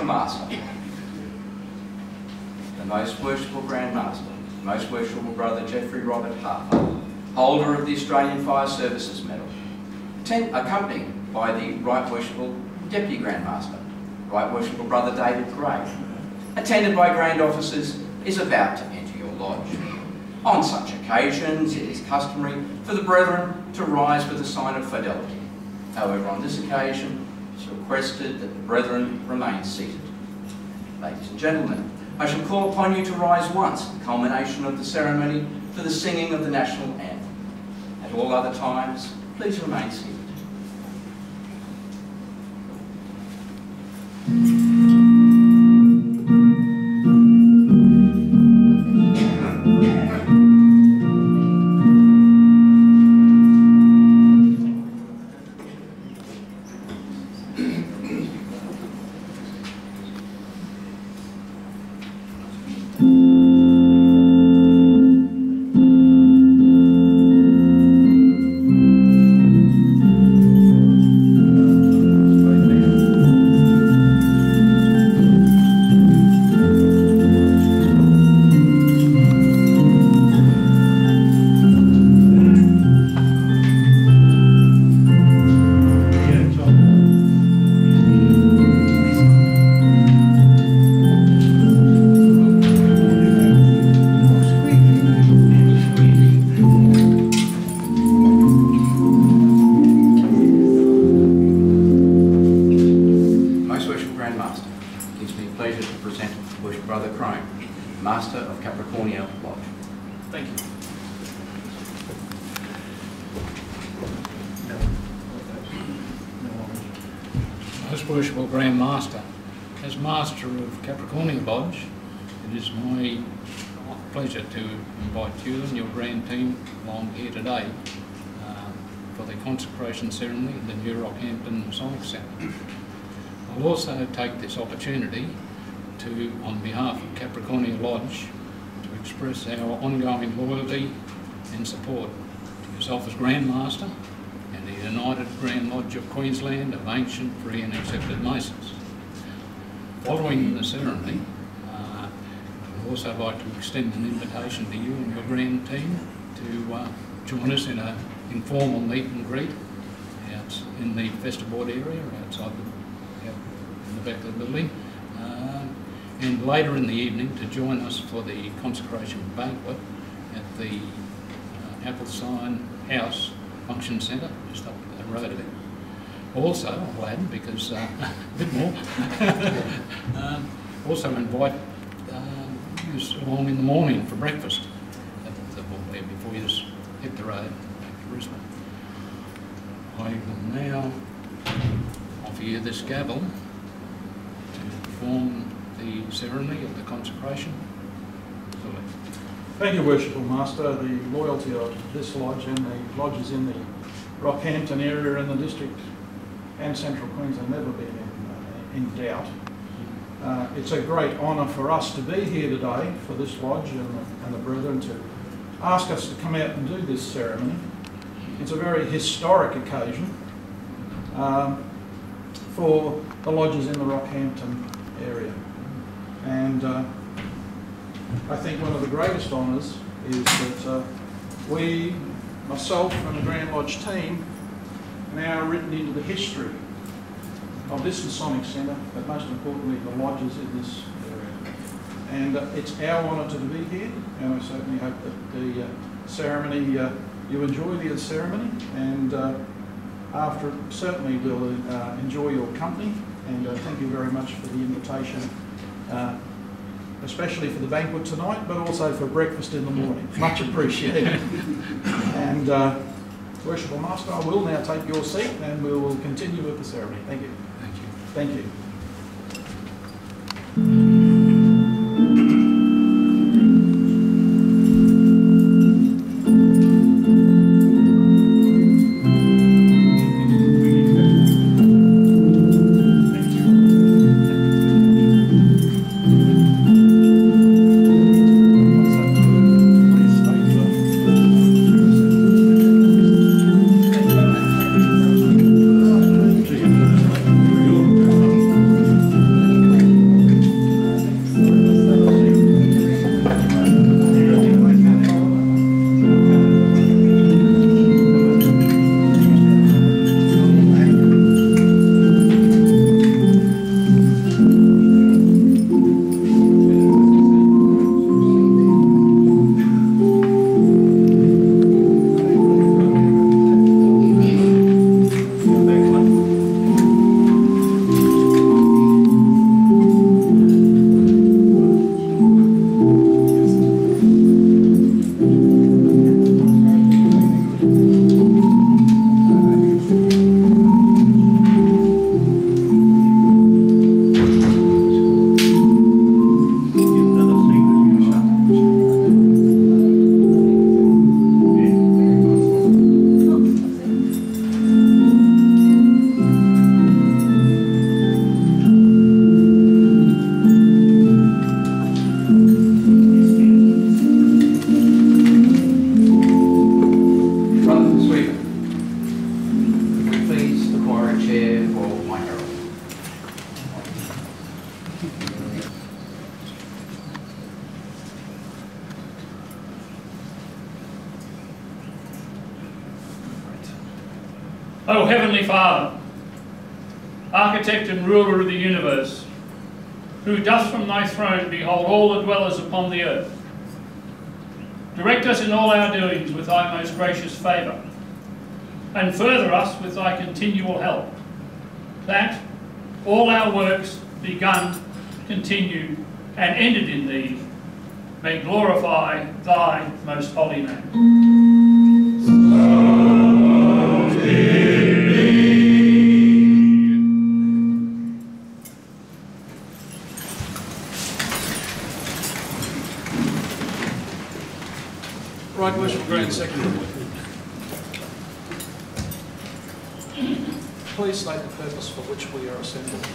Master, the Most Worshipful Grand Master, Most Worshipful Brother Geoffrey Robert Harper, holder of the Australian Fire Services Medal, accompanied by the Right Worshipful Deputy Grand Master, Right Worshipful Brother David Gray, attended by Grand Officers, is about to enter your lodge. On such occasions, it is customary for the brethren to rise with a sign of fidelity. However, on this occasion, it is requested that the brethren remain seated. Ladies and gentlemen, I shall call upon you to rise once at the culmination of the ceremony for the singing of the national anthem. At all other times, please remain seated. Most Worshipful Grand Master, as Master of Capricornia Lodge, it is my pleasure to invite you and your grand team along here today for the consecration ceremony in the new Rockhampton Masonic Centre. I'll also take this opportunity to, on behalf of Capricornia Lodge, to express our ongoing loyalty and support to yourself as Grand Master and the United Grand Lodge of Queensland of Ancient, Free and Accepted Masons. Following the ceremony, I'd also like to extend an invitation to you and your grand team to join us in an informal meet and greet out in the festival area outside in the back of the building, and later in the evening to join us for the consecration banquet at the Applesign House Function Centre, just up the road a bit. Also, I'll add, because a bit more, also invite you along in the morning for breakfast at the buffet before you just hit the road back to Brisbane. I will now offer you this gavel to perform the ceremony of the consecration. Thank you, Worshipful Master. The loyalty of this lodge and the lodges in the Rockhampton area and the district and central Queensland have never been in doubt. It's a great honour for us to be here today for this lodge and the brethren to ask us to come out and do this ceremony. It's a very historic occasion for the lodges in the Rockhampton area. And I think one of the greatest honours is that we, myself and the Grand Lodge team, now written into the history of this Masonic Centre, but most importantly the lodges in this area. And it's our honour to be here, and I certainly hope that the ceremony, you enjoy the ceremony, and after certainly we'll enjoy your company, and thank you very much for the invitation, especially for the banquet tonight, but also for breakfast in the morning. Much appreciated. And Worshipful Master, I will now take your seat and we will continue with the ceremony. Thank you. Thank you. Thank you. O Heavenly Father, Architect and Ruler of the universe, who doth from thy throne behold all the dwellers upon the earth, direct us in all our doings with thy most gracious favour, and further us with thy continual help, that all our works begun, continued, and ended in thee may glorify thy most holy name. Right Worship Grand Secretary. Please state the purpose for which we are assembled.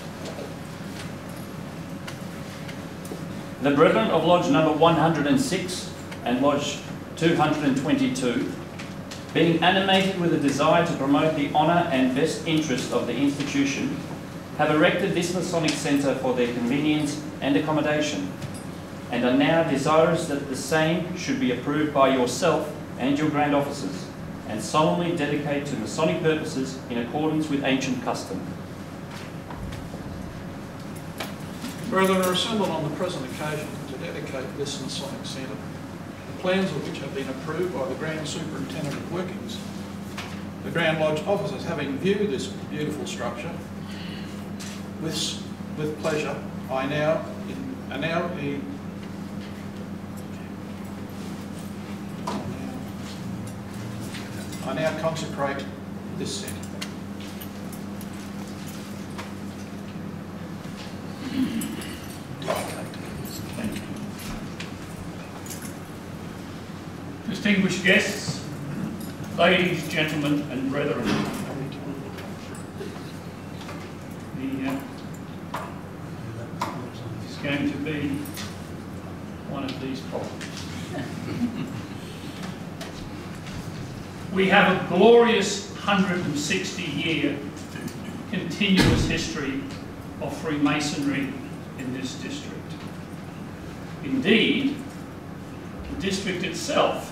The Brethren of Lodge number 106 and Lodge 222, being animated with a desire to promote the honour and best interest of the institution, have erected this Masonic Centre for their convenience and accommodation, and are now desirous that the same should be approved by yourself and your grand officers, and solemnly dedicate to Masonic purposes in accordance with ancient custom. Brethren are assembled on the present occasion to dedicate this Masonic Centre, the plans of which have been approved by the Grand Superintendent of Workings. The Grand Lodge officers, having viewed this beautiful structure with pleasure, I now consecrate this centre. Distinguished guests, ladies, gentlemen, and brethren, it's going to be one of these problems. We have a glorious 160-year continuous history of Freemasonry in this district. Indeed, the district itself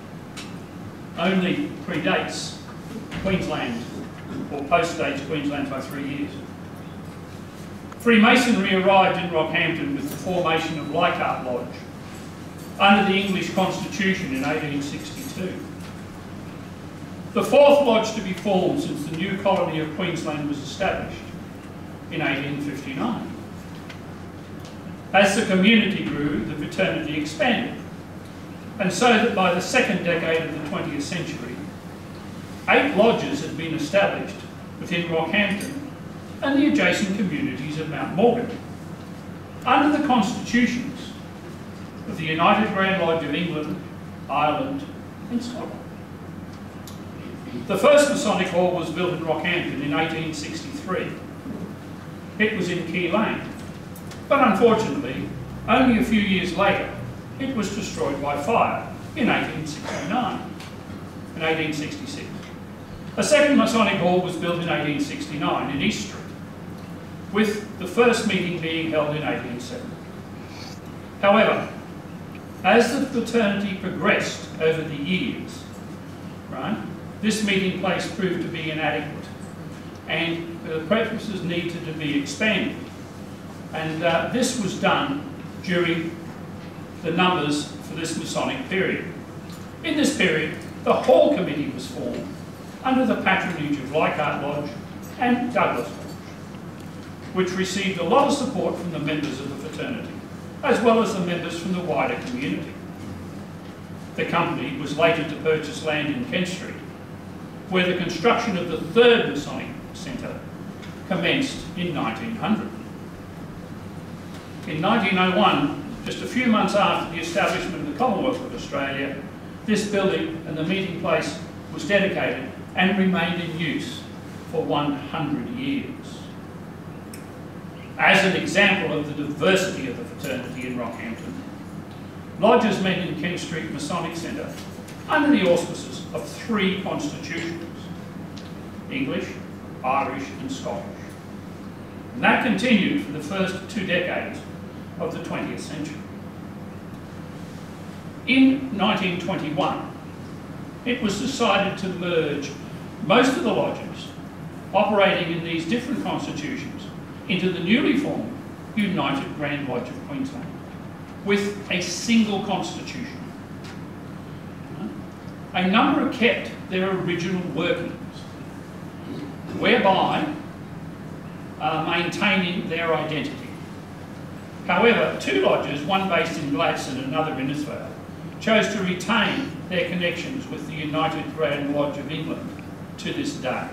only predates Queensland, or postdates Queensland by 3 years. Freemasonry arrived in Rockhampton with the formation of Leichhardt Lodge under the English Constitution in 1862. The fourth lodge to be formed since the new colony of Queensland was established in 1859. As the community grew, the fraternity expanded, and so that by the second decade of the 20th century, 8 lodges had been established within Rockhampton and the adjacent communities of Mount Morgan, under the constitutions of the United Grand Lodge of England, Ireland and Scotland. The first Masonic Hall was built in Rockhampton in 1863. It was in Key Lane, but unfortunately, only a few years later, it was destroyed by fire in 1866. A second Masonic Hall was built in 1869 in East Street, with the first meeting being held in 1870. However, as the fraternity progressed over the years, this meeting place proved to be inadequate, and the premises needed to be expanded. And this was done during the numbers for this Masonic period. In this period, the Hall Committee was formed under the patronage of Leichhardt Lodge and Douglas Lodge, which received a lot of support from the members of the fraternity, as well as the members from the wider community. The company was later to purchase land in Kent Street, where the construction of the third Masonic Centre commenced in 1900. In 1901, just a few months after the establishment of the Commonwealth of Australia, this building and the meeting place was dedicated and remained in use for 100 years. As an example of the diversity of the fraternity in Rockhampton, lodges met in Kent Street Masonic Centre under the auspices of 3 constitutions: English, Irish and Scottish. And that continued for the first 2 decades of the 20th century. In 1921, it was decided to merge most of the lodges operating in these different constitutions into the newly formed United Grand Lodge of Queensland, with a single constitution. A number have kept their original workings, whereby maintaining their identity. However, 2 lodges, one based in Gladstone and another in Innisfail, chose to retain their connections with the United Grand Lodge of England to this day.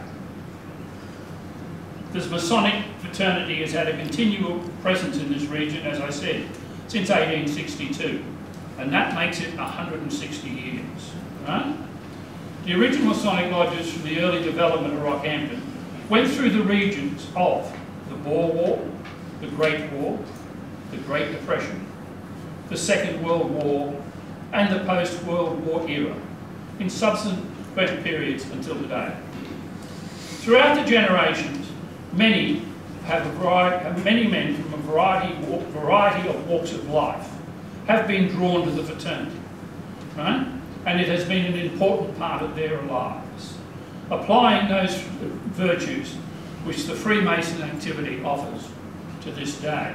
This Masonic fraternity has had a continual presence in this region, as I said, since 1862, and that makes it 160 years. Right? The original Masonic lodges from the early development of Rockhampton went through the regions of the Boer War, the Great War, the Great Depression, the Second World War, and the post-World War era, in subsequent periods until today. Throughout the generations, many men from a variety of walks of life have been drawn to the fraternity, right? And it has been an important part of their lives, applying those virtues which the Freemason activity offers to this day.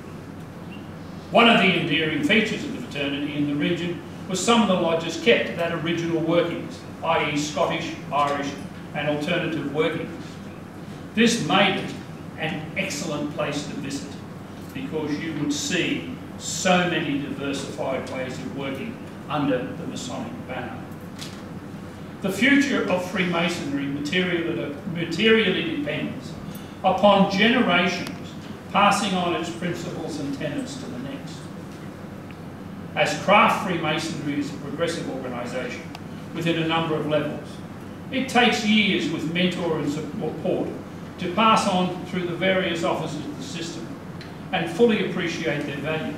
One of the endearing features of the fraternity in the region was some of the lodges kept that original workings, i.e. Scottish, Irish and alternative workings. This made it an excellent place to visit because you would see so many diversified ways of working under the Masonic banner. The future of Freemasonry materially depends upon generations passing on its principles and tenets to the next. As craft Freemasonry is a progressive organisation within a number of levels, it takes years with mentor and support to pass on through the various offices of the system and fully appreciate their value.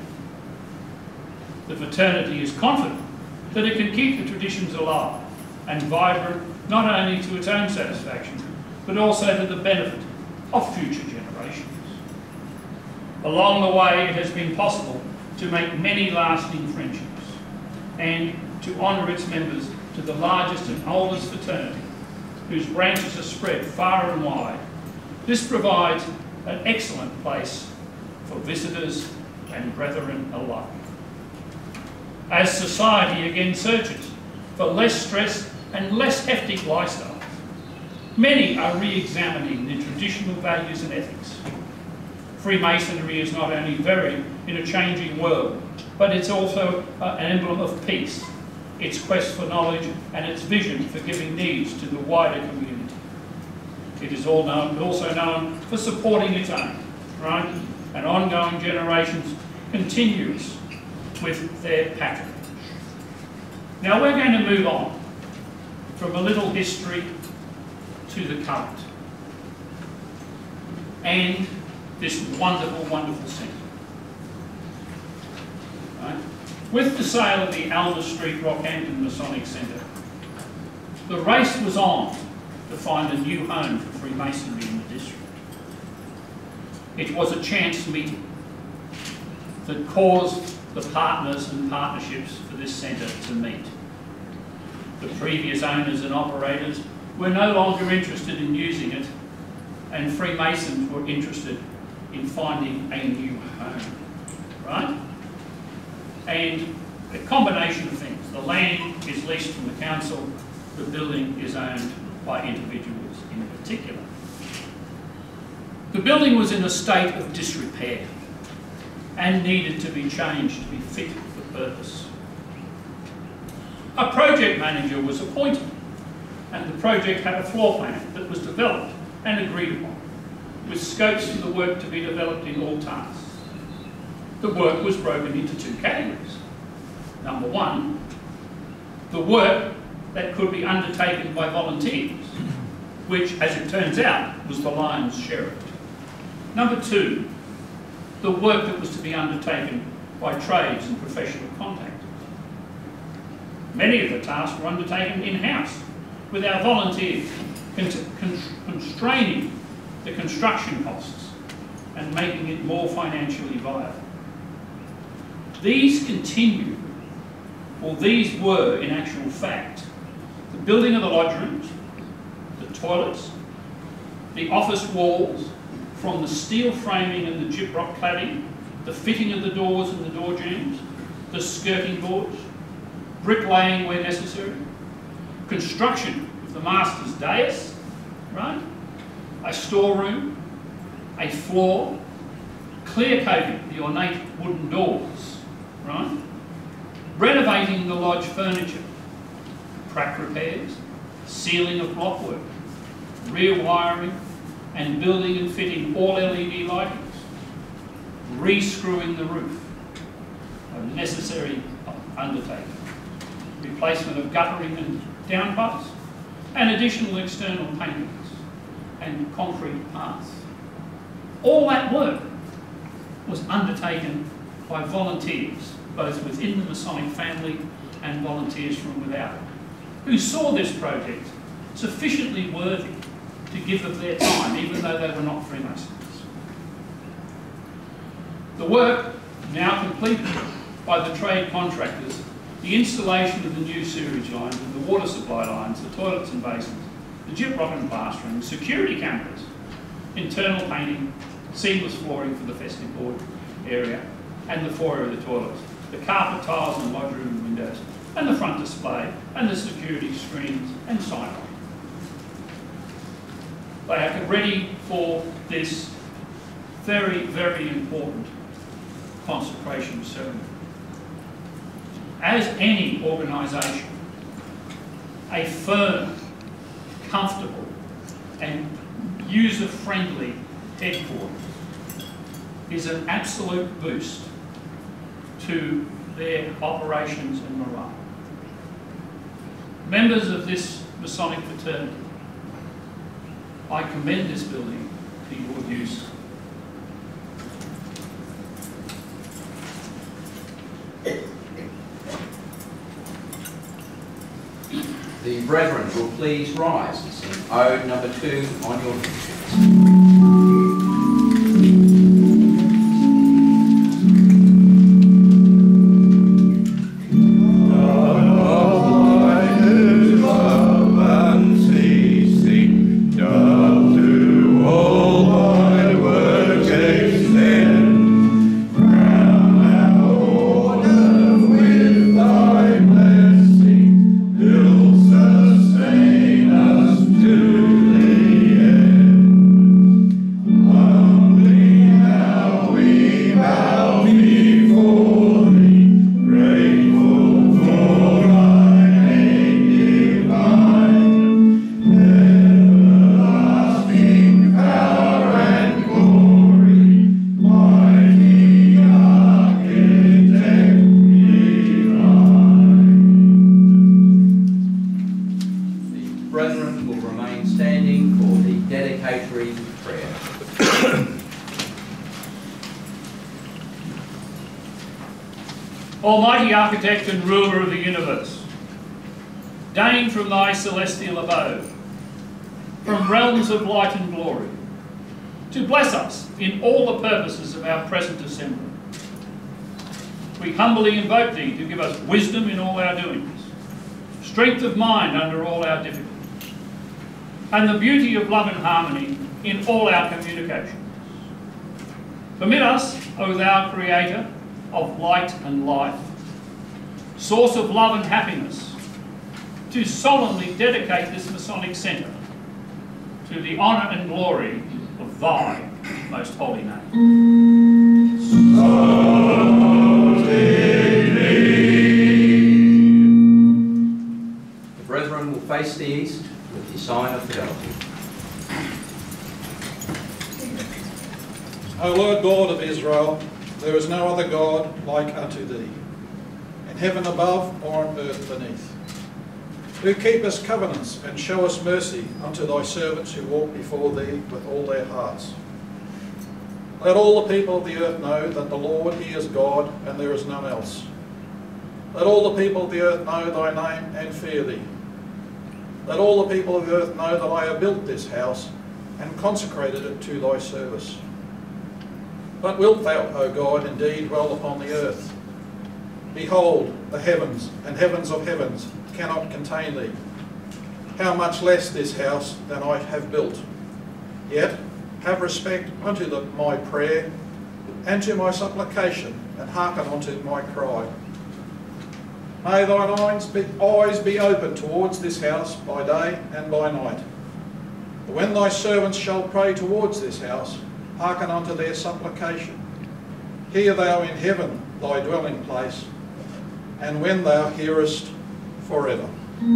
The fraternity is confident that it can keep the traditions alive and vibrant, not only to its own satisfaction, but also to the benefit of future generations. Along the way, it has been possible to make many lasting friendships and to honour its members to the largest and oldest fraternity, whose branches are spread far and wide. This provides an excellent place for visitors and brethren alike. As society again searches for less stress and less hectic lifestyles, many are re-examining their traditional values and ethics. Freemasonry is not only varied in a changing world, but it's also an emblem of peace, its quest for knowledge and its vision for giving needs to the wider community. It is also known for supporting its own, right? And ongoing generations continues with their patronage. Now we're going to move on from a little history to the current and this wonderful, wonderful centre. Right? With the sale of the Alma Street Rockhampton Masonic Centre, the race was on to find a new home for Freemasonry in the district. It was a chance meeting that caused the partners and partnerships for this centre to meet. The previous owners and operators were no longer interested in using it, and Freemasons were interested in finding a new home, right? And a combination of things. The land is leased from the council, the building is owned by individuals in particular. The building was in a state of disrepair and needed to be changed to be fit for purpose. A project manager was appointed, and the project had a floor plan that was developed and agreed upon, with scopes for the work to be developed in all tasks. The work was broken into 2 categories. Number 1, the work that could be undertaken by volunteers, which, as it turns out, was the lion's share of it. Number 2, the work that was to be undertaken by trades and professional contractors. Many of the tasks were undertaken in-house, with our volunteers constraining the construction costs and making it more financially viable. These continue, or these were in actual fact, the building of the lodge rooms, the toilets, the office walls, from the steel framing and the gyprock cladding, the fitting of the doors and the door jambs, the skirting boards, bricklaying where necessary, construction of the master's dais, right? A storeroom, a floor, clear coating the ornate wooden doors, right? Renovating the lodge furniture, crack repairs, sealing of blockwork, rear wiring, and building and fitting all LED lightings, re-screwing the roof, a necessary undertaking, replacement of guttering and downpipes, and additional external paintings and concrete paths. All that work was undertaken by volunteers, both within the Masonic family and volunteers from without, who saw this project sufficiently worthy to give of their time, even though they were not Freemasons. The work, now completed by the trade contractors, the installation of the new sewerage lines and the water supply lines, the toilets and basins, the gyprock and plastering, security cameras, internal painting, seamless flooring for the festive board area, and the foyer of the toilets, the carpet tiles and lodge room windows, and the front display, and the security screens and sign-on. They are ready for this very, very important consecration ceremony. As any organisation, a firm, comfortable and user-friendly headquarters is an absolute boost to their operations and morale. Members of this Masonic fraternity, I commend this building to your use. The brethren will please rise and sing Ode number 2 on your leadership. Almighty Architect and Ruler of the universe, deign from thy celestial abode, from realms of light and glory, to bless us in all the purposes of our present assembly. We humbly invoke thee to give us wisdom in all our doings, strength of mind under all our difficulties, and the beauty of love and harmony in all our communications. Permit us, O thou Creator of light and life, source of love and happiness, to solemnly dedicate this Masonic Centre to the honour and glory of thy most holy name. The brethren will face the east with the sign of fidelity. O Lord God of Israel, there is no other God like unto thee, in heaven above or on earth beneath, who keepest covenants and showest mercy unto thy servants who walk before thee with all their hearts. Let all the people of the earth know that the Lord, he is God, and there is none else. Let all the people of the earth know thy name and fear thee. Let all the people of the earth know that I have built this house and consecrated it to thy service. But wilt thou, O God, indeed dwell upon the earth? Behold, the heavens and heavens of heavens cannot contain thee. How much less this house than I have built. Yet have respect unto my prayer and to my supplication, and hearken unto my cry. May thine eyes be open towards this house by day and by night. But when thy servants shall pray towards this house, hearken unto their supplication. Hear thou in heaven thy dwelling place, and when thou hearest, forever.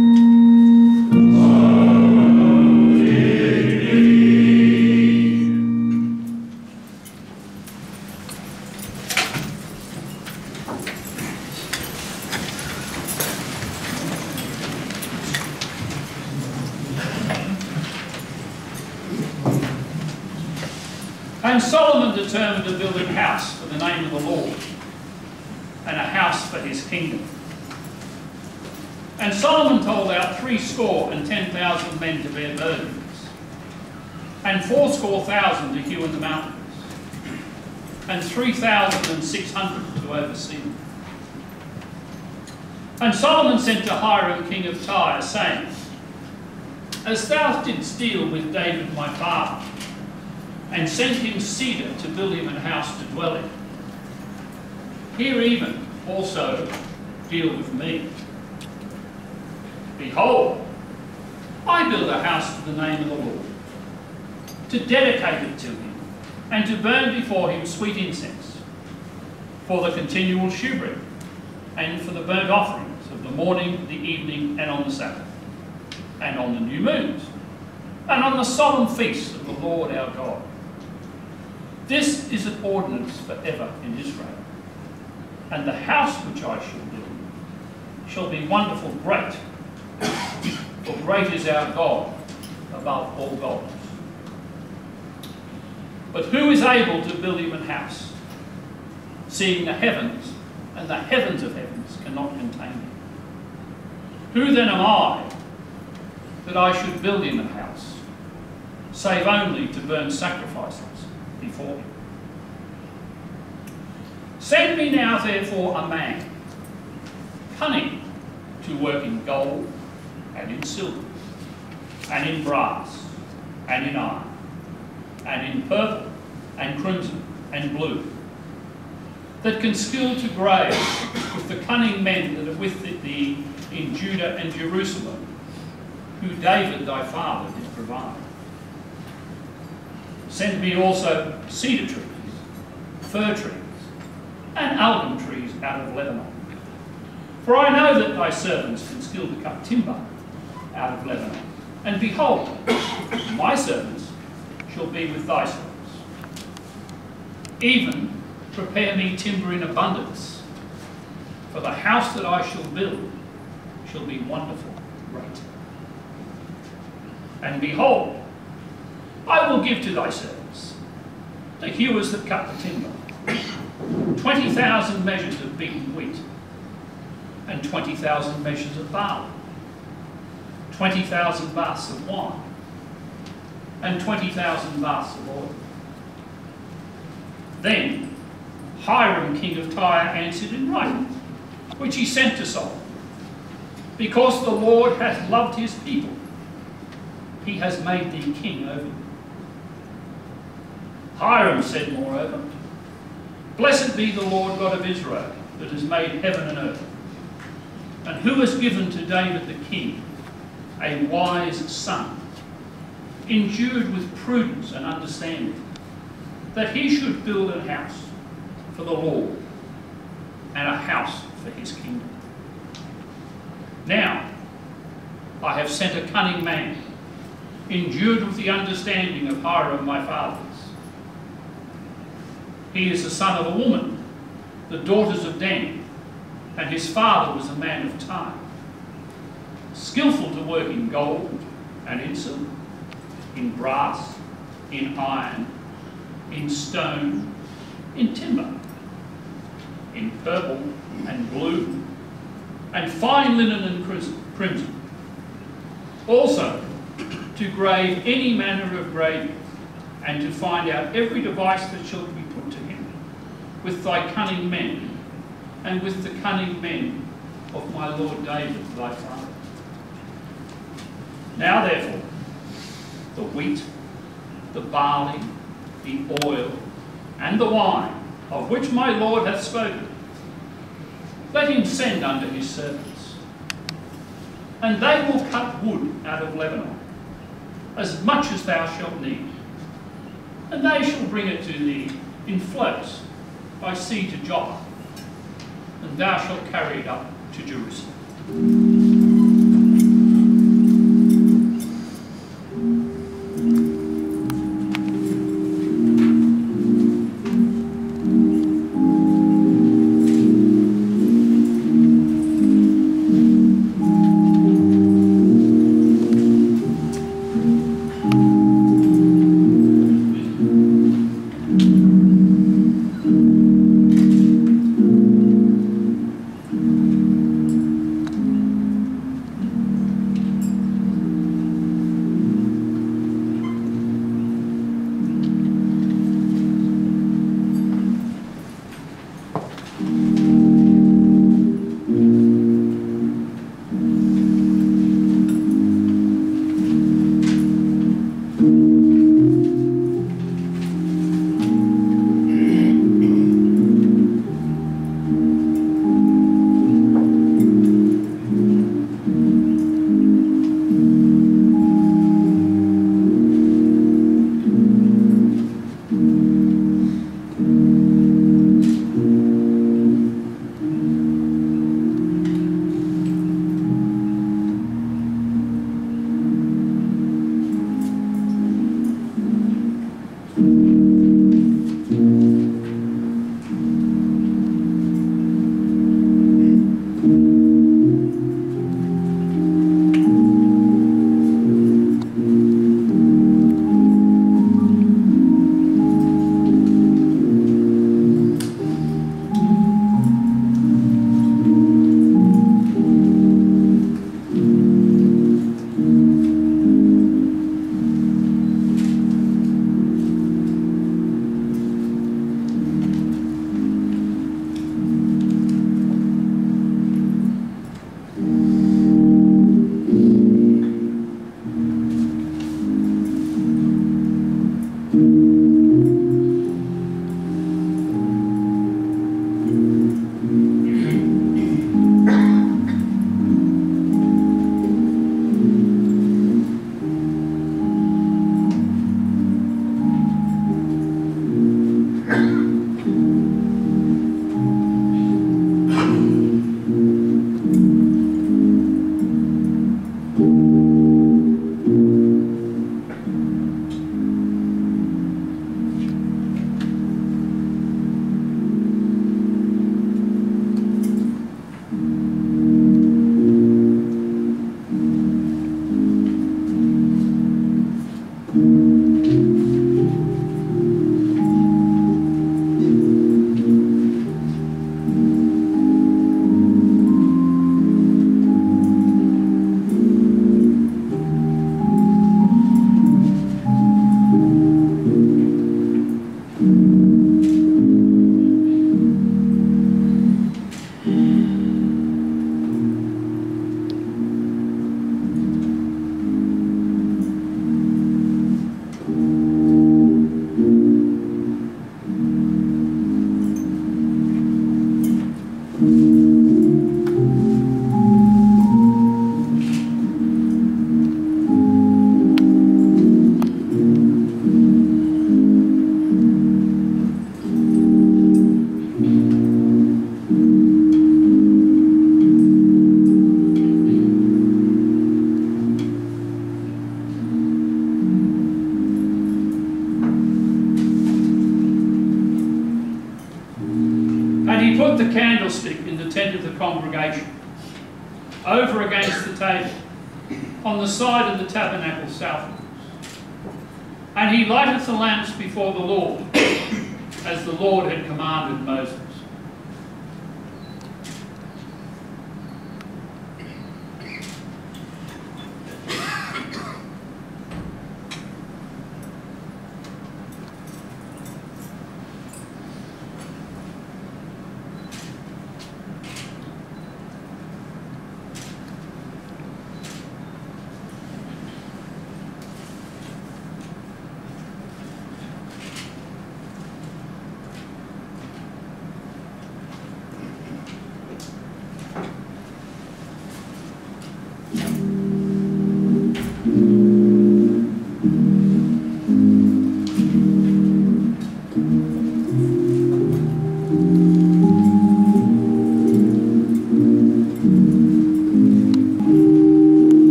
And Solomon determined to build a house for the name of the Lord, and a house for his kingdom. And Solomon told out 70,000 men to bear burdens, and 80,000 to hew in the mountains, and 3,600 to oversee them. And Solomon sent to Hiram king of Tyre, saying, As thou didst deal with David my father, and sent him cedar to build him a house to dwell in, here even also deal with me. Behold, I build a house to the name of the Lord, to dedicate it to him, and to burn before him sweet incense, for the continual shewbread, and for the burnt offerings of the morning, the evening, and on the Sabbath, and on the new moons, and on the solemn feasts of the Lord our God. This is an ordinance forever in Israel. And the house which I shall build shall be wonderful great, for great is our God above all gods. But who is able to build him an house, seeing the heavens and the heavens of heavens cannot contain him? Who then am I, that I should build him an house, save only to burn sacrifices before him? Send me now therefore a man, cunning to work in gold, and in silver, and in brass, and in iron, and in purple, and crimson, and blue, that can skill to grave with the cunning men that are with thee in Judah and Jerusalem, who David thy father did provide. Send me also cedar trees, fir trees, and algum trees out of Lebanon. For I know that thy servants can skill to cut timber out of Lebanon. And behold, my servants shall be with thy servants. Even prepare me timber in abundance, for the house that I shall build shall be wonderful, great. And behold, I will give to thy servants, the hewers that cut the timber, 20,000 measures of beaten wheat, and 20,000 measures of barley, 20,000 baths of wine, and 20,000 baths of oil. Then Hiram king of Tyre answered in writing, which he sent to Solomon, Because the Lord hath loved his people, he has made thee king over them. Hiram said moreover, Blessed be the Lord God of Israel, that has made heaven and earth, and who has given to David the king a wise son, endued with prudence and understanding, that he should build a house for the Lord, and a house for his kingdom. Now I have sent a cunning man, endued with the understanding of Hiram my father's. He is the son of a woman, the daughters of Dan, and his father was a man of Tyre, skillful to work in gold and in silver, in brass, in iron, in stone, in timber, in purple and blue, and fine linen and crimson. Also, to grave any manner of graving, and to find out every device that shall be put to him, with thy cunning men, and with the cunning men of my lord David thy father. Now therefore, the wheat, the barley, the oil, and the wine, of which my Lord hath spoken, let him send unto his servants. And they will cut wood out of Lebanon, as much as thou shalt need. And they shall bring it to thee in floats by sea to Joppa, and thou shalt carry it up to Jerusalem. put the candlestick in the tent of the congregation, over against the table, on the side of the tabernacle southwards. And he lighteth the lamps before the Lord, as the Lord had commanded Moses.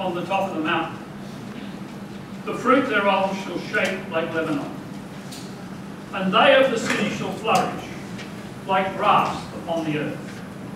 on the top of the mountain. The fruit thereof shall shake like Lebanon, and they of the city shall flourish like grass upon the earth.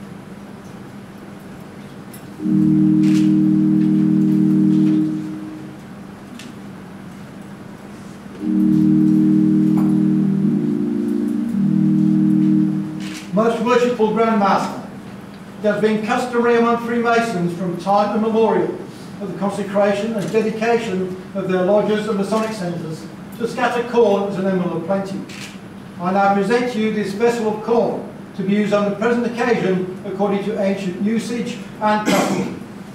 Most worshipful Grand Master, it has been customary among Freemasons from time immemorial of the consecration and dedication of their lodges and Masonic centres to scatter corn as an emblem of plenty. I now present to you this vessel of corn to be used on the present occasion according to ancient usage and custom.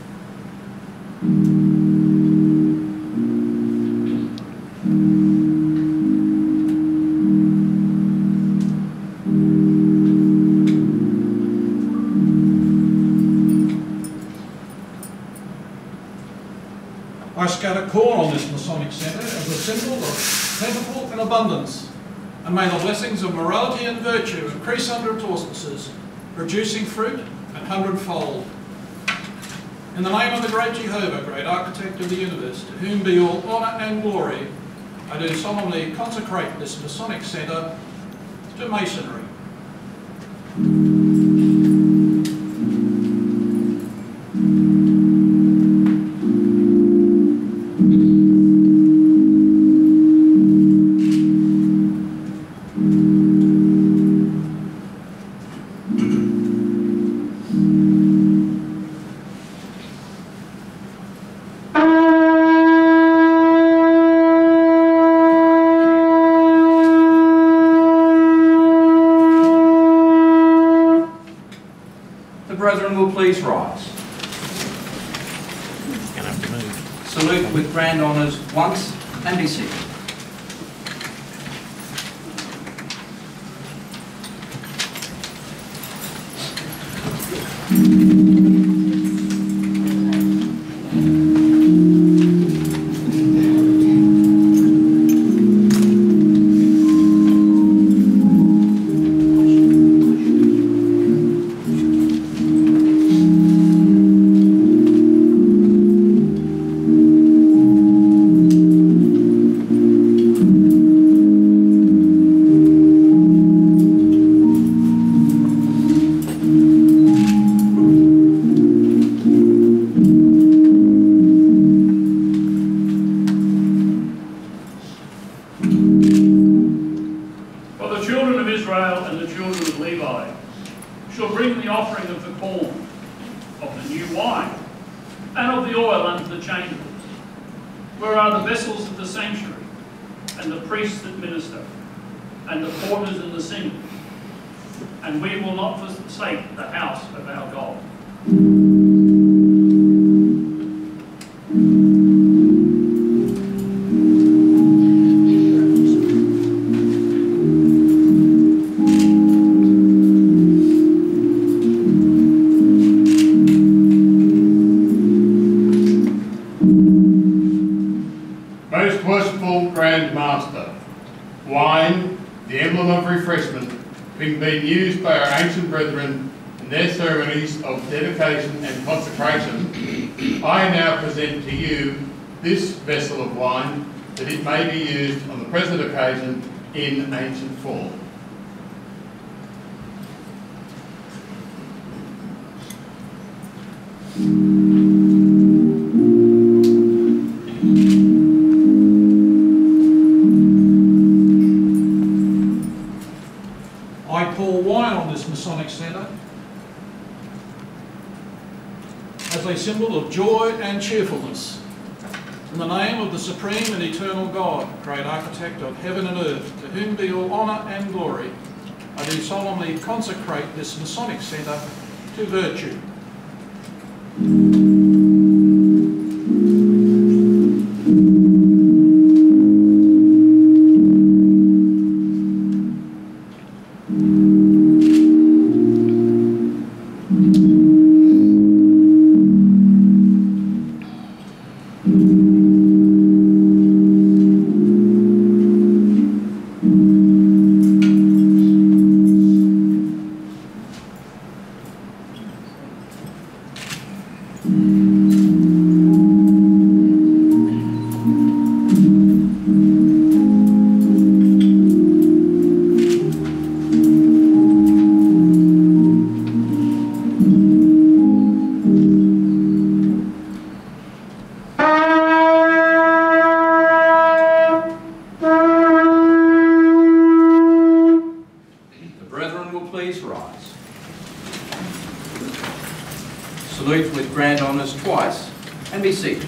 I scatter corn on this Masonic Centre as a symbol of plentiful and abundance, and may the blessings of morality and virtue increase under its auspices, producing fruit an hundredfold. In the name of the great Jehovah, great architect of the universe, to whom be all honour and glory, I do solemnly consecrate this Masonic Centre to Masonry. Brethren will please rise. Gonna have to move. Salute with grand honours once and be seated. Being used by our ancient brethren in their ceremonies of dedication and consecration, I now present to you this vessel of wine, that it may be used on the present occasion in ancient form. I pour wine on this Masonic Centre as a symbol of joy and cheerfulness. In the name of the supreme and eternal God, great architect of heaven and earth, to whom be all honour and glory, I do solemnly consecrate this Masonic Centre to virtue. Salute with grand honours twice and be seated.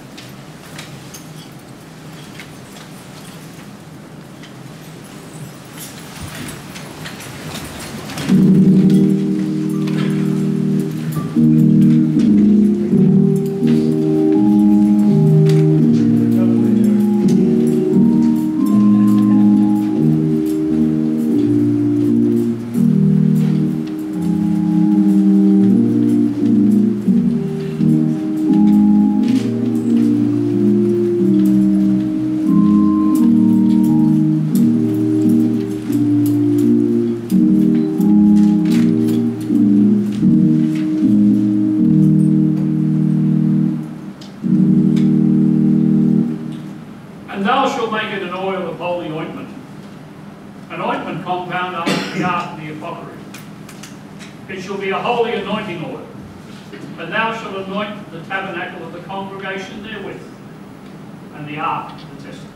It shall be a holy anointing oil, and thou shalt anoint the tabernacle of the congregation therewith, and the ark of the testament.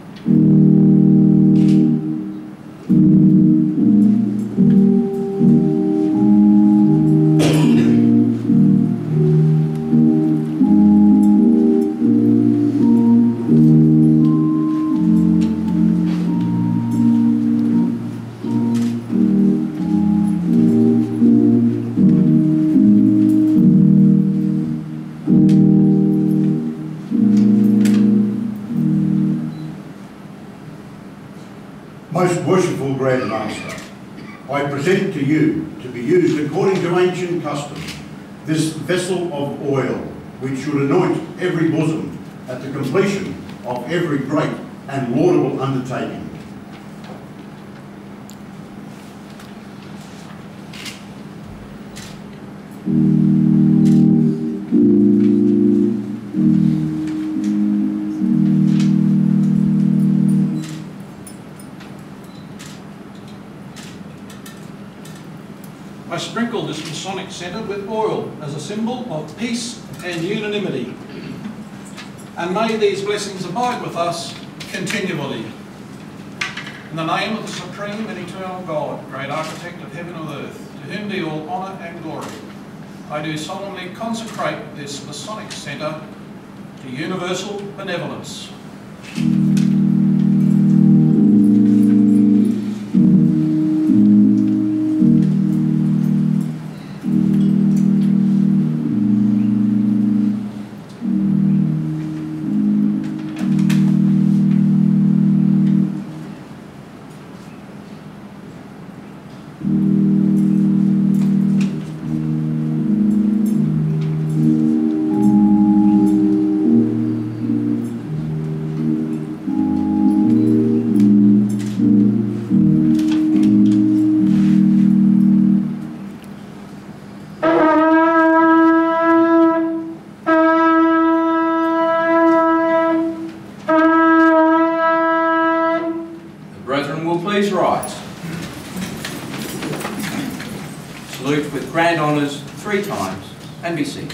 Most worshipful Grand Master, I present to you, to be used according to ancient custom, this vessel of oil, which should anoint every bosom at the completion of every great and laudable undertaking. I sprinkle this Masonic Centre with oil as a symbol of peace and unanimity. And may these blessings abide with us continually. In the name of the Supreme and Eternal God, great Architect of heaven and earth, to whom be all honour and glory, I do solemnly consecrate this Masonic Centre to universal benevolence. Please rise. Salute with grand honours 3 times and be seated.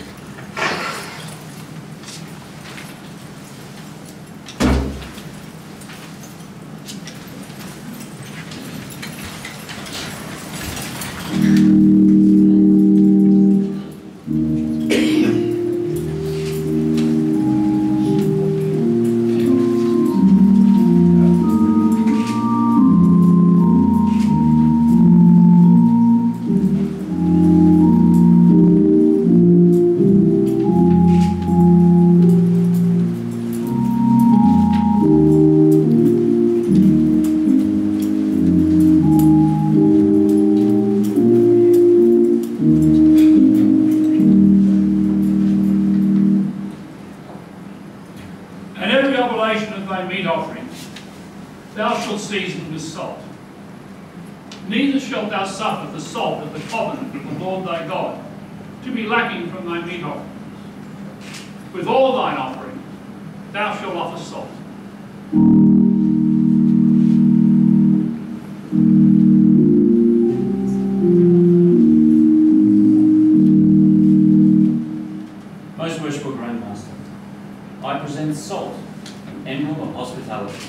Seasoned with salt. Neither shalt thou suffer the salt of the covenant of the Lord thy God to be lacking from thy meat offerings. With all thine offering thou shalt offer salt. Most worshipful Grand Master, I present salt, an emblem of hospitality.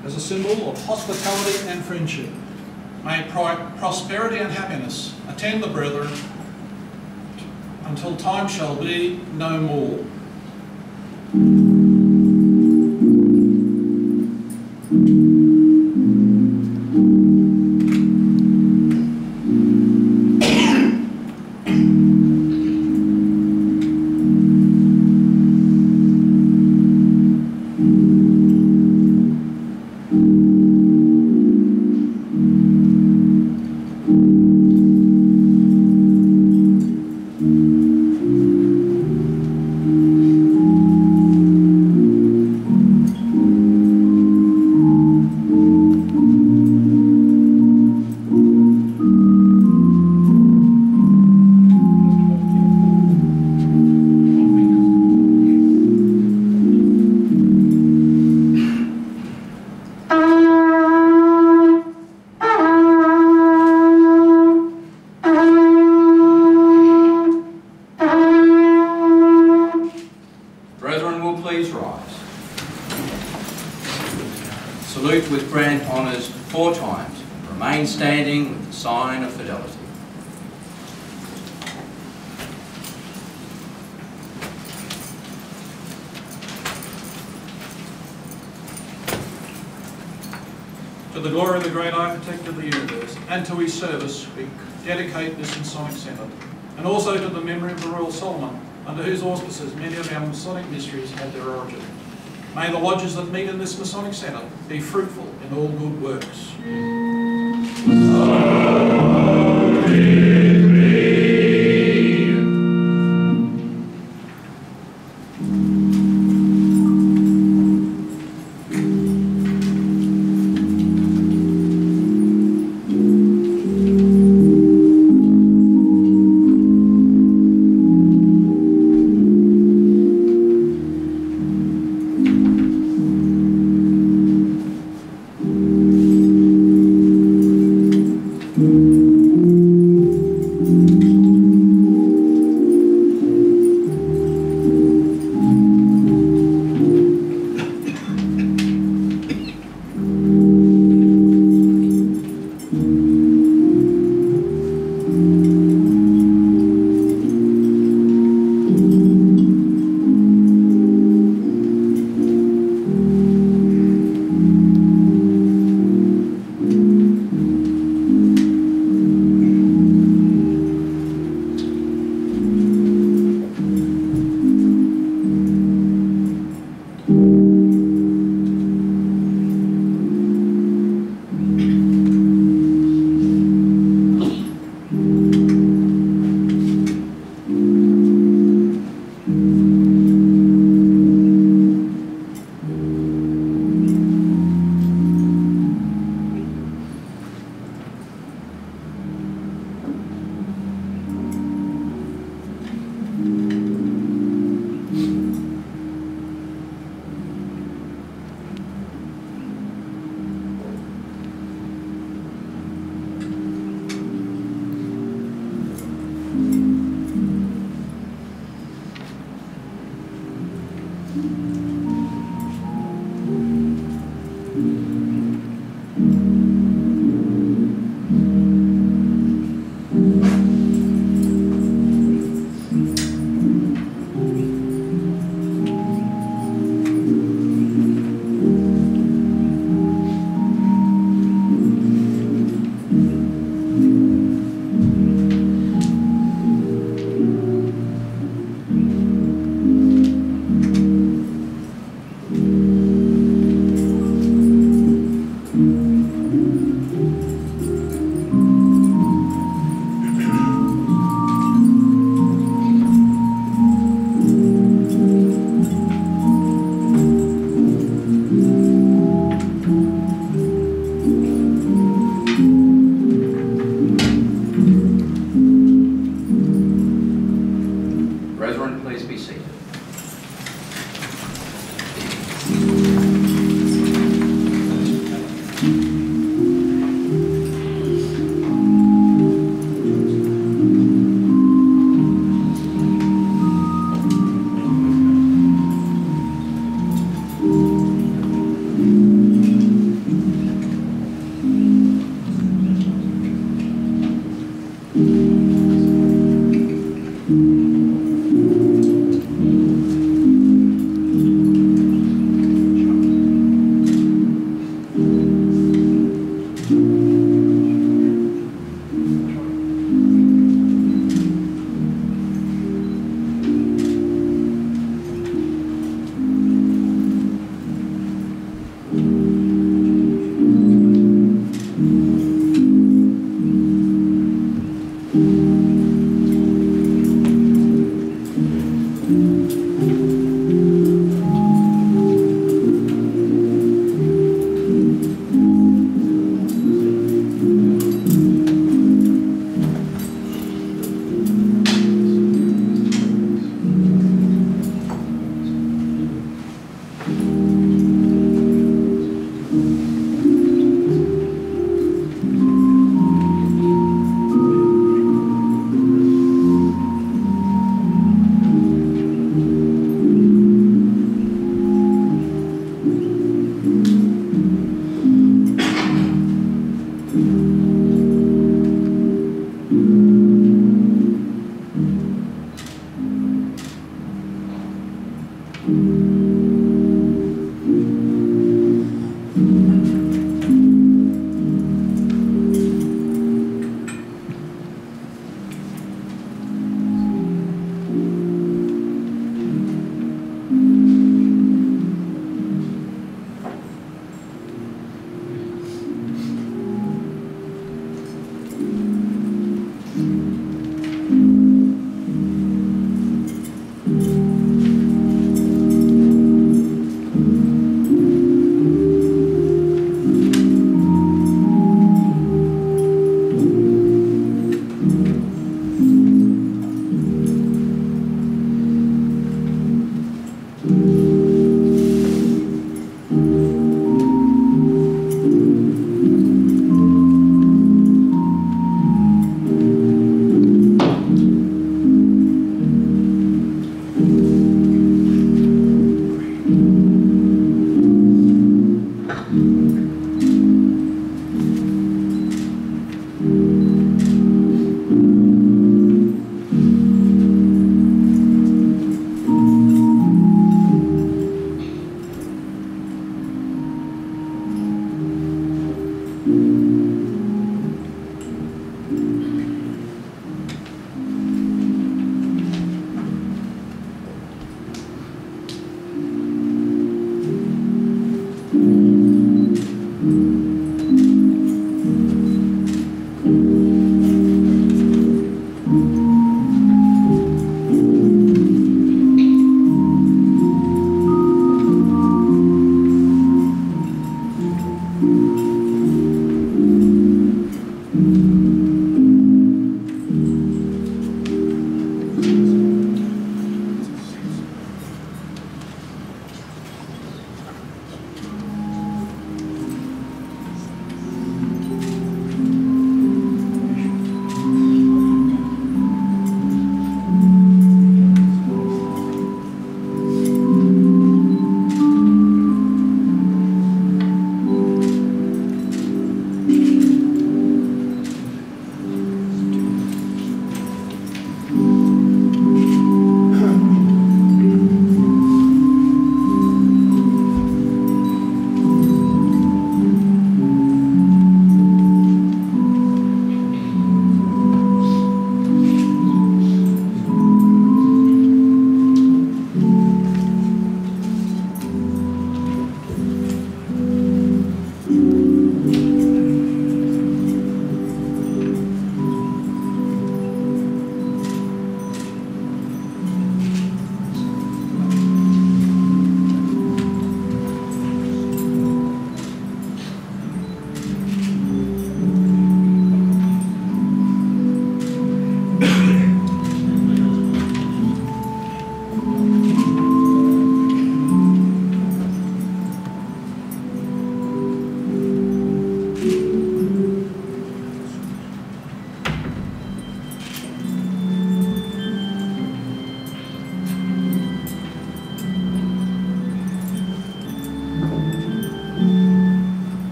as a symbol of hospitality and friendship. May prosperity and happiness attend the brethren until time shall be no more. Salute with grand honours 4 times. Remain standing with the sign of fidelity. To the glory of the great architect of the universe, and to his service, we dedicate this Masonic Centre, and also to the memory of the Royal Solomon, under whose auspices many of our Masonic mysteries had their origin. May the lodges that meet in this Masonic Centre be fruitful in all good works.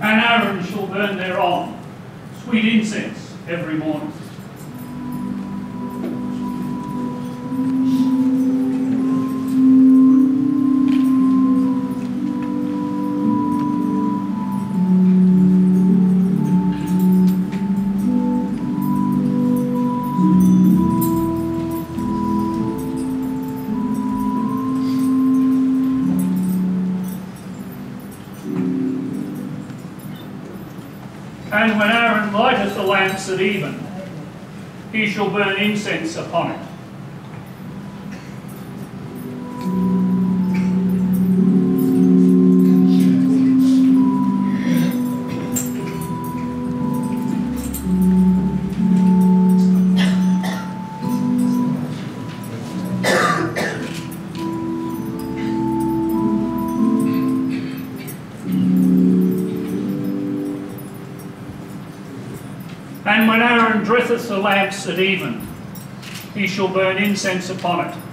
And Aaron shall burn thereon sweet incense every morning. And when Aaron lighteth the lamps at even, he shall burn incense upon it. And when Aaron dresseth the lamps at even, he shall burn incense upon it.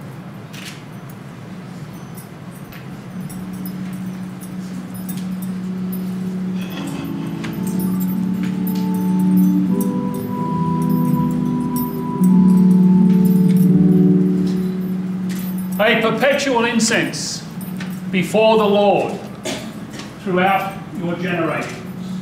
A perpetual incense before the Lord throughout your generations.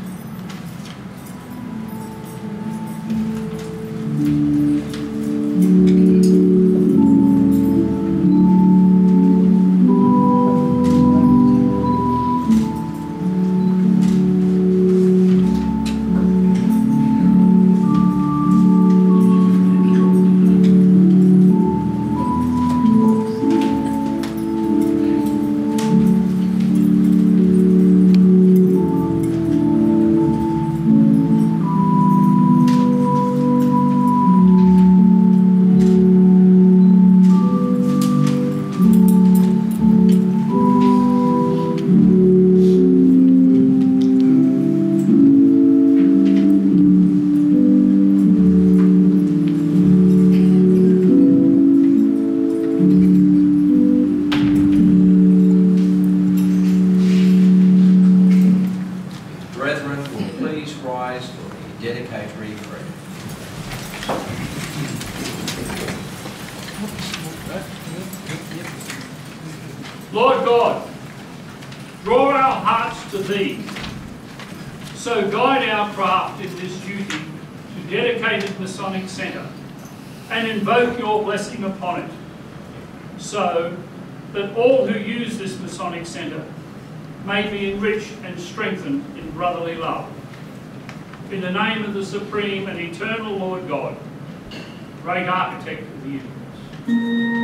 Lord God, draw our hearts to Thee, so guide our craft in this duty to dedicated Masonic Centre, and invoke Your blessing upon it, so that all who use this Masonic Centre may be enriched and strengthened in brotherly love. In the name of the Supreme and Eternal Lord God, Great Architect of the universe.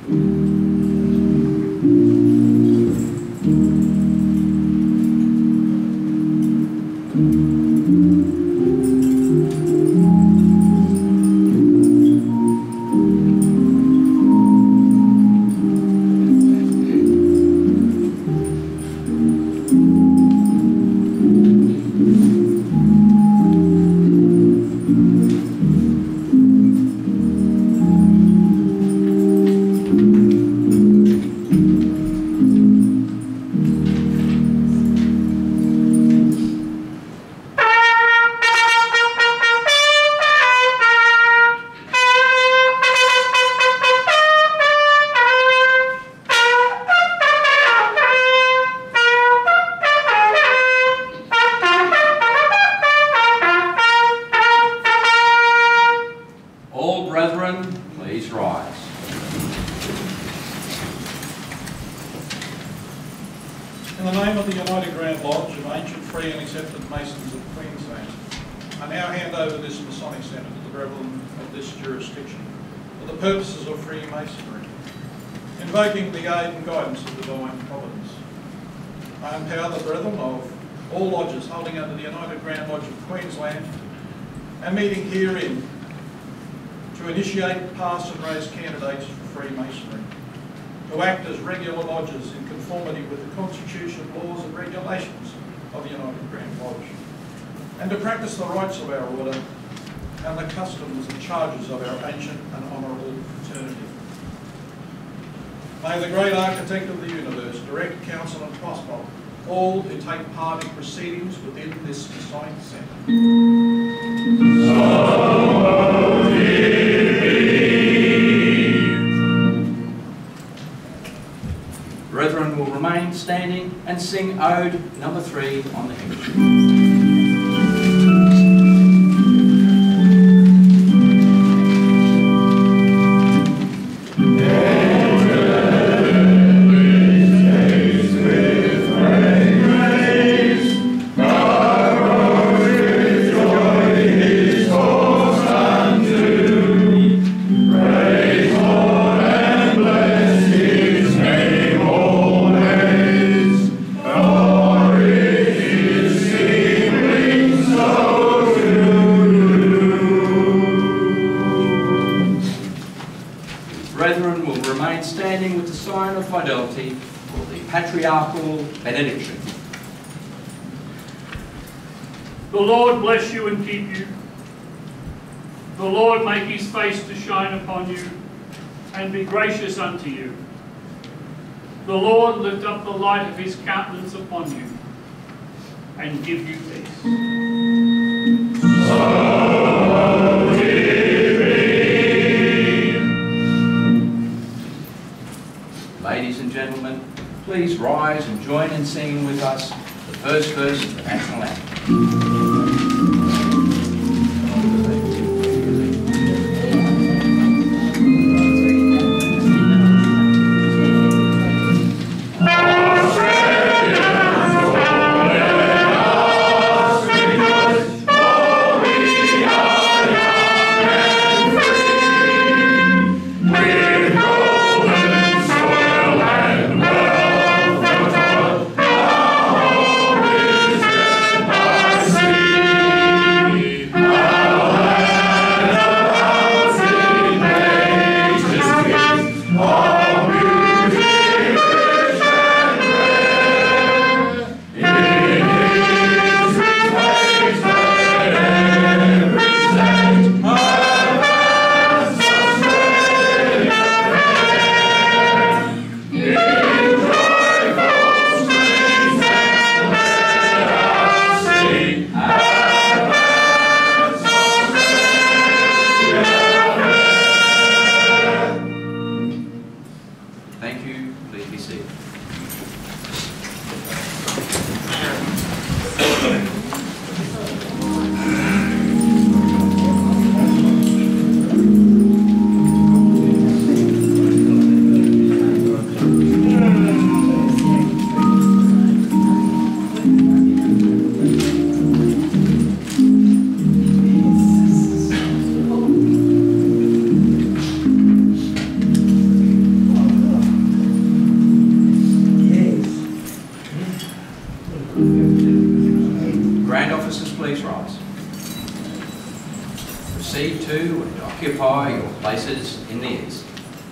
In the name of the United Grand Lodge of Ancient, Free and Accepted Masons of Queensland, I now hand over this Masonic Centre to the brethren of this jurisdiction for the purposes of Freemasonry, invoking the aid and guidance of the Divine Providence. I empower the brethren of all lodges holding under the United Grand Lodge of Queensland and meeting herein to initiate, pass and raise candidates for Freemasonry, to act as regular lodges in conformity with the Constitution, laws and regulations of the United Grand Lodge, and to practice the rights of our order and the customs and charges of our ancient and honourable fraternity. May the great architect of the universe direct, counsel and prosper all who take part in proceedings within this Masonic Centre. Brethren will remain standing and sing Ode number 3 on the hymn. Fidelity for the patriarchal benediction. The Lord bless you and keep you. The Lord make his face to shine upon you and be gracious unto you. The Lord lift up the light of his countenance upon you and give you peace. Ladies and gentlemen, please rise and join in singing with us the first verse of the national anthem. See occupy your places in the east.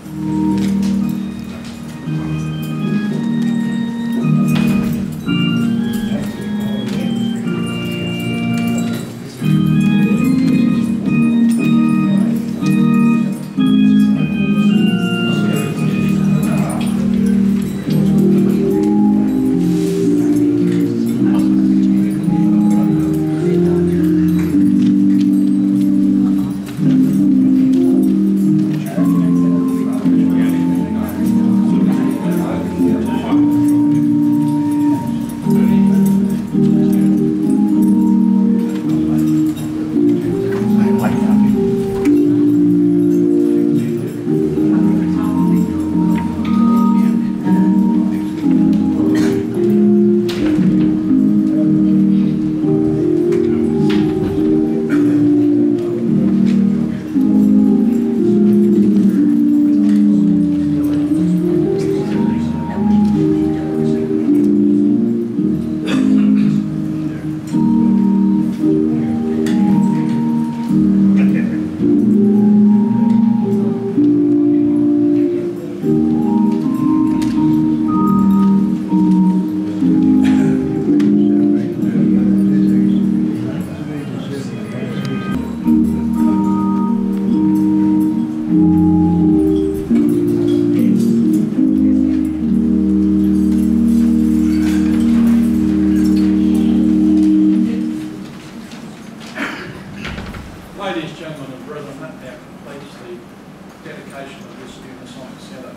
Ladies, gentlemen and brethren, that now completes the dedication of this new Masonic Centre.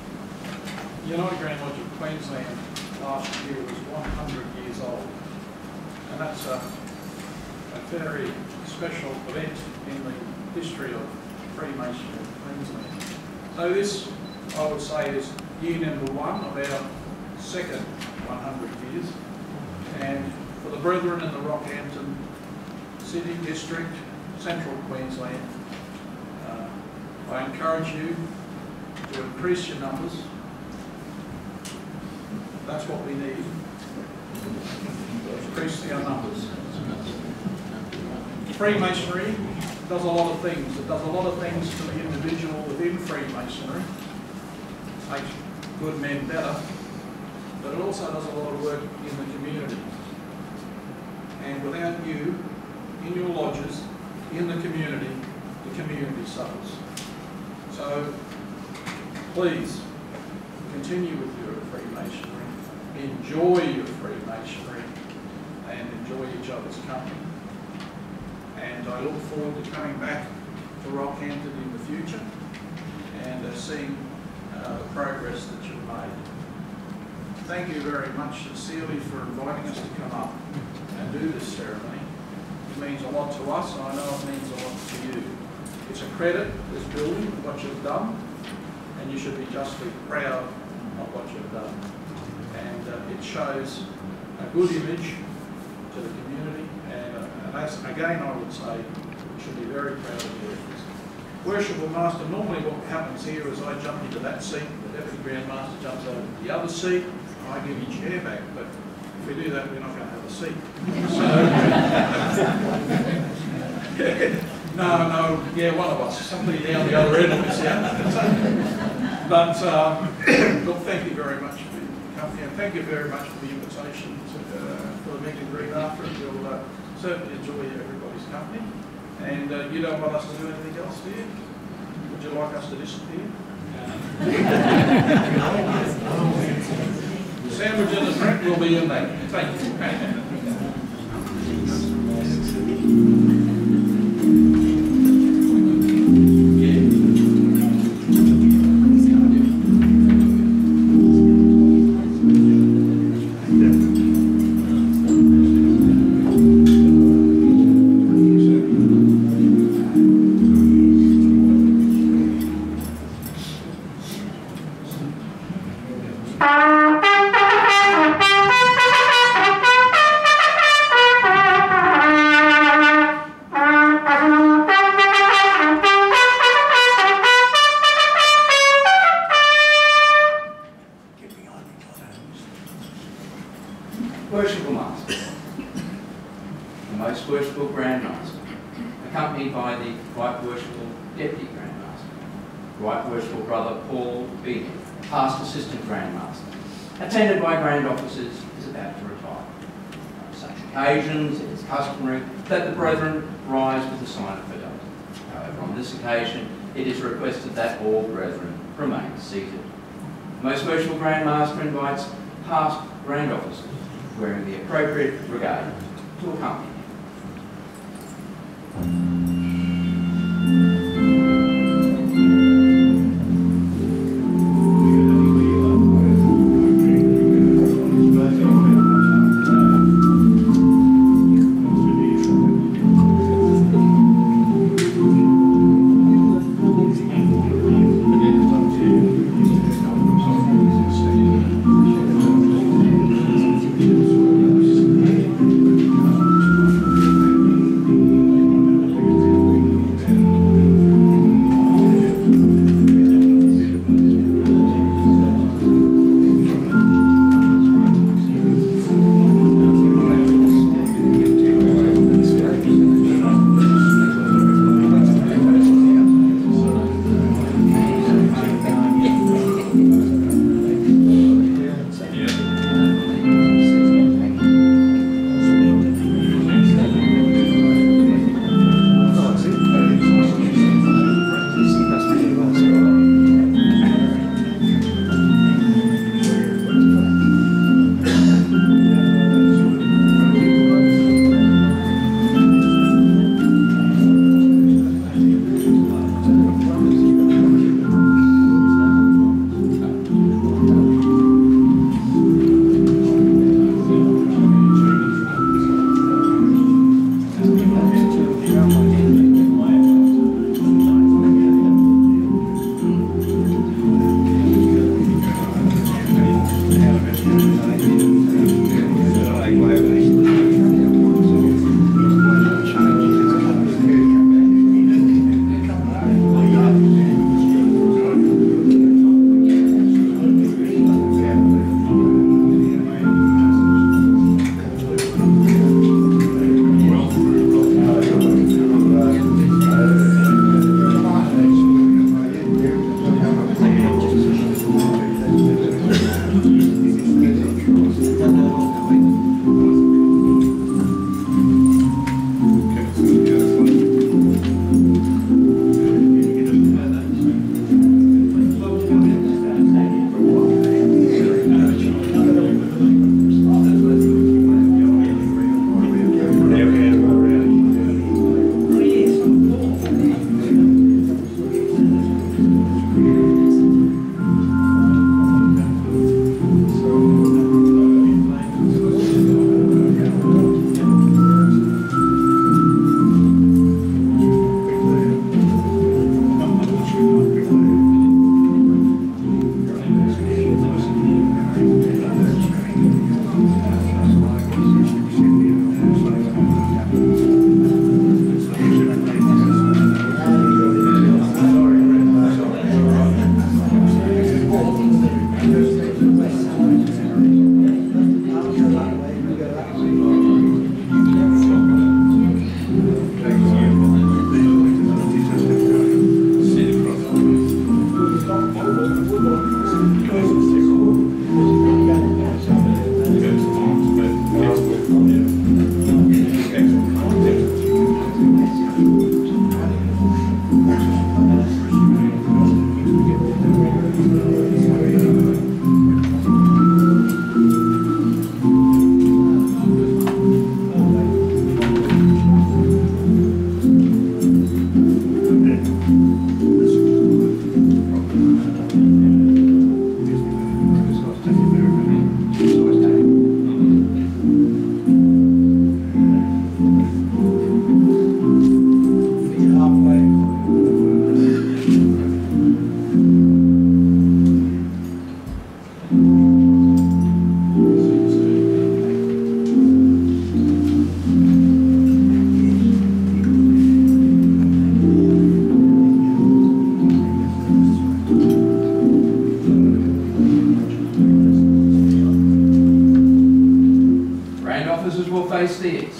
The United Grand Lodge of Queensland last year was 100 years old, and that's a very special event in the history of Freemasonry in Queensland. So this, I would say, is year number 1 of our second 100 years, and for the brethren in the Rockhampton City District, Central Queensland, I encourage you to increase your numbers. That's what we need. Increase our numbers. Freemasonry does a lot of things. It does a lot of things to the individual within Freemasonry. It makes good men better, but it also does a lot of work in the community. And without you, in your lodges, in the community suffers. So please continue with your Freemasonry, enjoy your Freemasonry, and enjoy each other's company. And I look forward to coming back to Rockhampton in the future and seeing the progress that you've made. Thank you very much sincerely for inviting us to come up and do this ceremony. It means a lot to us, and I know it means a lot to you. It's a credit, this building, what you've done, and you should be justly proud of what you've done. And it shows a good image to the community, and as, again I would say, you should be very proud of your efforts. Worshipful Master, normally what happens here is I jump into that seat, the Deputy Grand Master jumps over to the other seat, and I give your chair back, but if we do that, we're not going to have a seat. No, yeah, one of us, somebody down the other end of us, yeah. But, look, thank you very much for your company, and thank you very much for the invitation for the meet and greet after. We'll certainly enjoy everybody's company. And you don't want us to do anything else, do you? Would you like us to disappear? Sandwich and a drink will be in there. Thank you. Right Worshipful Brother Paul Beatty, past Assistant Grand Master, attended by Grand Officers, is about to retire. On such occasions, it is customary that the brethren rise with the sign of fidelity. However, on this occasion, it is requested that all brethren remain seated. Most Worshipful Grand Master invites past Grand Officers wearing the appropriate regalia to accompany him. face theirs.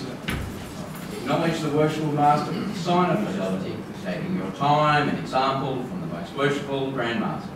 Acknowledge the worshipful master with the sign of fidelity, taking your time and example from the most Most Worshipful Grand Master.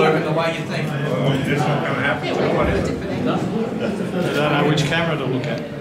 I don't know which camera to look at.